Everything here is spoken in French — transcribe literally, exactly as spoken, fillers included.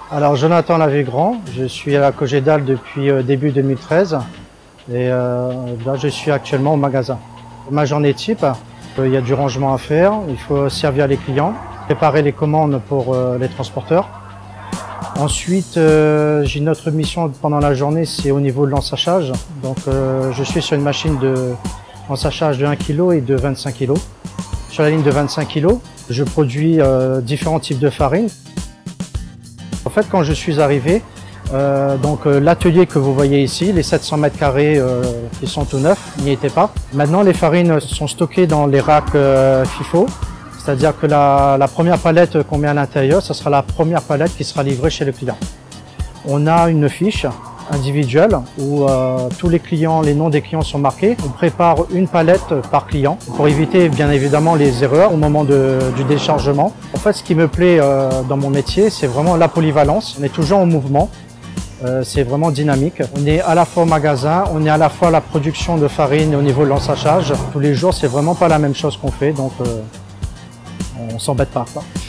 Alors Jonathan Lavégrand, je suis à la Cogedal depuis euh, début deux mille treize et euh, là je suis actuellement au magasin. Ma journée type, euh, il y a du rangement à faire, il faut servir les clients, préparer les commandes pour euh, les transporteurs. Ensuite, euh, j'ai une autre mission pendant la journée, c'est au niveau de l'ensachage. Donc euh, je suis sur une machine de ensachage de un kilo et de vingt-cinq kilos. Sur la ligne de vingt-cinq kilos, je produis euh, différents types de farine. En fait, quand je suis arrivé, euh, donc euh, l'atelier que vous voyez ici, les sept cents mètres carrés euh, qui sont tout neufs, n'y étaient pas. Maintenant, les farines sont stockées dans les racks euh, FIFO, c'est-à-dire que la, la première palette qu'on met à l'intérieur, ce sera la première palette qui sera livrée chez le client. On a une fiche individuelle où euh, tous les clients, les noms des clients sont marqués. On prépare une palette par client pour éviter bien évidemment les erreurs au moment de, du déchargement. En fait, ce qui me plaît euh, dans mon métier, c'est vraiment la polyvalence. On est toujours en mouvement, euh, c'est vraiment dynamique. On est à la fois au magasin, on est à la fois à la production de farine et au niveau de l'ensachage. Tous les jours, c'est vraiment pas la même chose qu'on fait, donc euh, on s'embête pas, quoi.